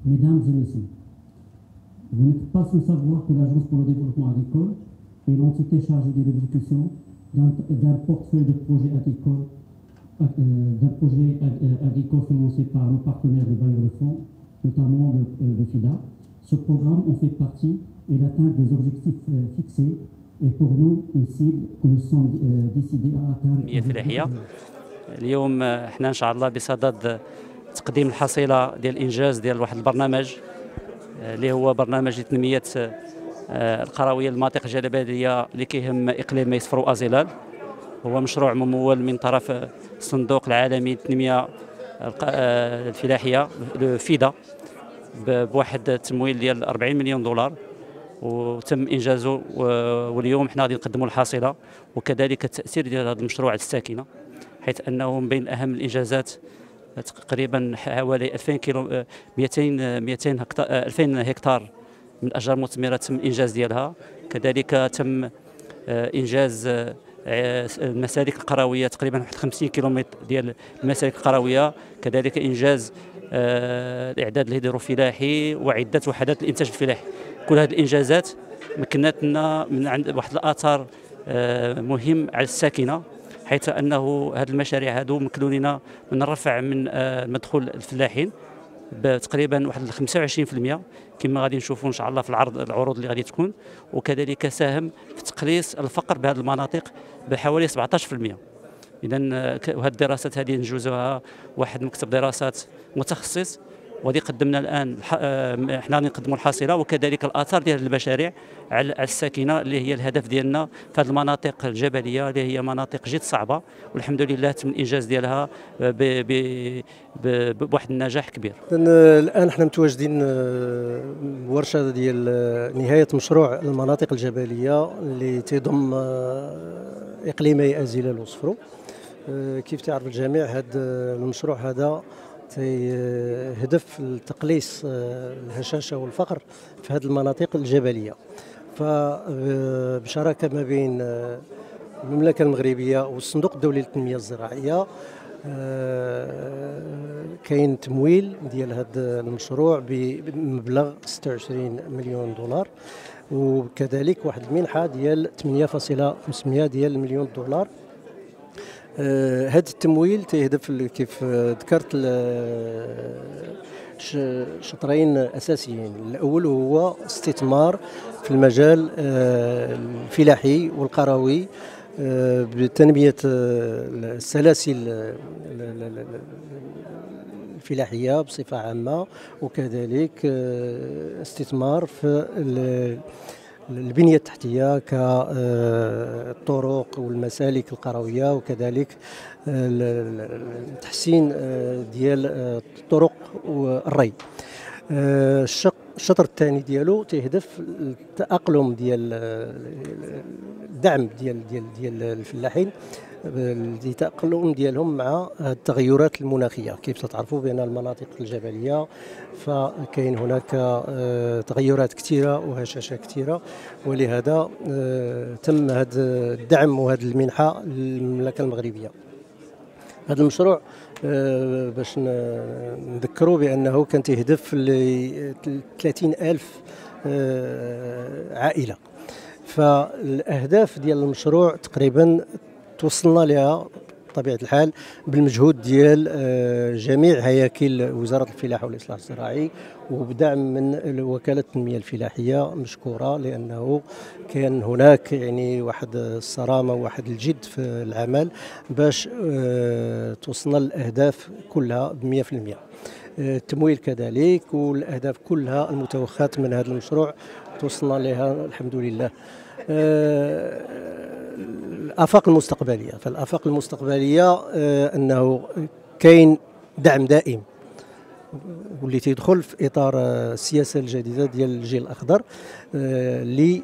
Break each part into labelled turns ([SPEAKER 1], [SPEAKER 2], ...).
[SPEAKER 1] Mesdames et messieurs, vous n'êtes pas sans savoir que l'Agence pour le développement agricole est l'entité chargée de l'exécution d'un portefeuille de projets agricoles, financé par nos partenaires de bailleurs de fonds, notamment le FIDA. Ce programme en fait partie et l'atteinte des objectifs fixés est pour nous une cible que nous sommes décidés à atteindre.
[SPEAKER 2] اليوم احنا ان شاء الله بصدد تقديم الحصيله ديال الانجاز ديال واحد البرنامج اللي هو برنامج لتنميه القرويه المناطق الجبليه اللي كيهم اقليم ميسفر وازيلال. هو مشروع ممول من طرف الصندوق العالمي للتنميه الفلاحيه فيدا بواحد التمويل ديال 40 مليون دولار، وتم انجازه واليوم حنا غادي نقدموا الحصيله وكذلك التاثير ديال هذا المشروع على الساكنه، حيث انه من بين اهم الانجازات تقريبا حوالي 2000 كيلو 200 هكتار من الاشجار المثمره تم الانجاز ديالها. كذلك تم انجاز المسالك القرويه تقريبا واحد 50 كيلومتر ديال المسالك القرويه، كذلك انجاز الاعداد الهيدروفلاحي وعده وحدات الانتاج الفلاحي. كل هذه الانجازات مكنتنا من عند واحد الاثار مهم على الساكنه، حيث انه هذه المشاريع هذو مكنوا لنا من الرفع من مدخول الفلاحين بتقريبا واحد 25% كما غادي نشوفوا ان شاء الله في العروض اللي غادي تكون، وكذلك ساهم في تقليص الفقر بهذه المناطق بحوالي 17%. اذا وهذه الدراسات هذه نجوزوها واحد مكتب دراسات متخصص، وغادي قدمنا الان حنا نقدموا الحصيله وكذلك الاثار ديال المشاريع على الساكنه اللي هي الهدف ديالنا في هذه المناطق الجبليه اللي هي مناطق جد صعبه، والحمد لله تم الانجاز ديالها بواحد النجاح كبير.
[SPEAKER 3] الان حنا متواجدين ورشه ديال نهايه مشروع المناطق الجبليه اللي تضم اقليمي ازيلال وصفرو. كيف تعرف الجميع هذا المشروع هذا هدف لتقليص الهشاشه والفقر في هذه المناطق الجبليه، فبشراكه ما بين المملكه المغربيه والصندوق الدولي للتنميه الزراعيه كاين تمويل ديال هذا المشروع بمبلغ 26 مليون دولار، وكذلك واحد المنحه ديال 8.5 ديال المليون دولار. هذا التمويل تهدف كيف ذكرت شطرين اساسيين. الاول هو استثمار في المجال الفلاحي والقروي بتنميه السلاسل الفلاحيه بصفه عامه، وكذلك استثمار في البنية التحتية كالطرق والمسالك القروية، وكذلك التحسين ديال الطرق والري. الشطر الثاني ديالو تهدف التأقلم ديال الدعم ديال الفلاحين التأقلم ديالهم مع التغيرات المناخية. كيف تعرفوا بأن المناطق الجبلية فكاين هناك تغيرات كثيرة وهشاشة كثيرة، ولهذا تم هذا الدعم وهذه المنحة للمملكة المغربية. هذا المشروع باش نذكروا بأنه كان تهدف ل 30,000 عائلة، فالأهداف ديال المشروع تقريبا توصلنا لها بطبيعة الحال بالمجهود ديال جميع هياكل وزارة الفلاحة والإصلاح الزراعي، وبدعم من وكالة التنمية الفلاحية مشكورة، لأنه كان هناك يعني واحد الصرامة وواحد الجد في العمل باش توصلنا للأهداف كلها ب100%. التمويل كذلك والأهداف كلها المتوخاة من هذا المشروع توصلنا لها الحمد لله. الآفاق المستقبلية، فالآفاق المستقبلية أنه كاين دعم دائم واللي تيدخل في إطار السياسة الجديدة ديال الجيل الأخضر اللي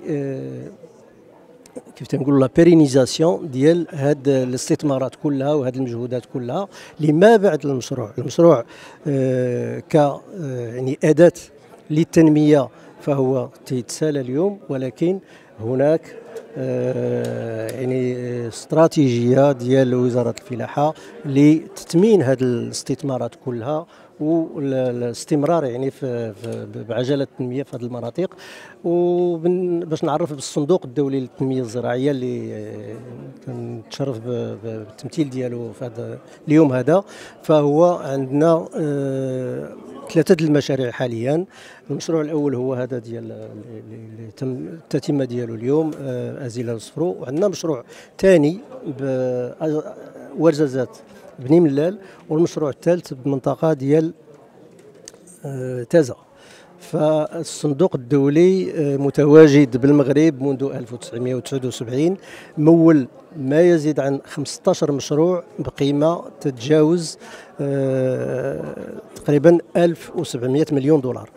[SPEAKER 3] كيف تنقولوا لا بيرينيزاسيون ديال هاد الاستثمارات كلها وهاد المجهودات كلها لما بعد المشروع ك يعني أداة للتنمية، فهو تيتسالى اليوم، ولكن هناك يعني استراتيجية ديال وزارة الفلاحة لتثمين هذه الاستثمارات كلها والاستمرار يعني بعجله التنميه في هذه المناطق. وباش نعرف بالصندوق الدولي للتنميه الزراعيه اللي كنتشرف بالتمثيل ديالو في هذا اليوم هذا، فهو عندنا 3 المشاريع حاليا. المشروع الاول هو هذا ديال اللي تم التتمه ديالو اليوم، ازيله الصفرو. وعندنا مشروع ثاني بورزازات بني ملال، والمشروع الثالث بمنطقه ديال تازا. فالصندوق الدولي متواجد بالمغرب منذ 1979، مول ما يزيد عن 15 مشروع بقيمة تتجاوز تقريبا 1700 مليون دولار.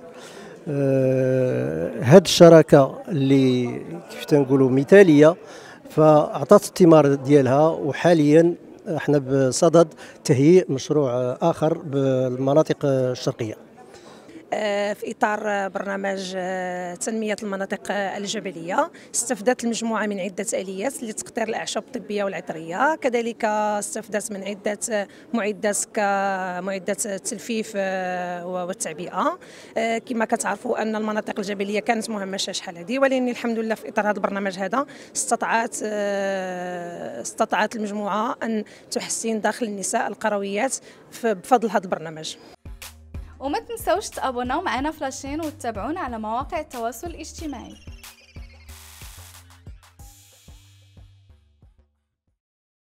[SPEAKER 3] هذه الشراكة اللي كيف تنقولوا مثالية فأعطت الثمار ديالها، وحاليا احنا بصدد تهيئ مشروع آخر بالمناطق الشرقية.
[SPEAKER 4] في إطار برنامج تنمية المناطق الجبلية، استفدت المجموعة من عدة آليات لتقطير الأعشاب الطبية والعطرية، كذلك استفدت من عدة معدات كمعدات التلفيف والتعبئة. كما كتعرفوا أن المناطق الجبلية كانت مهمشة شحال هذه، ولكن الحمد لله في إطار هذا البرنامج هذا استطاعت المجموعة أن تحسن دخل النساء القرويات بفضل هذا البرنامج.
[SPEAKER 5] وما تنسوش تابوناو معنا في لاشين وتتابعونا على مواقع التواصل الاجتماعي.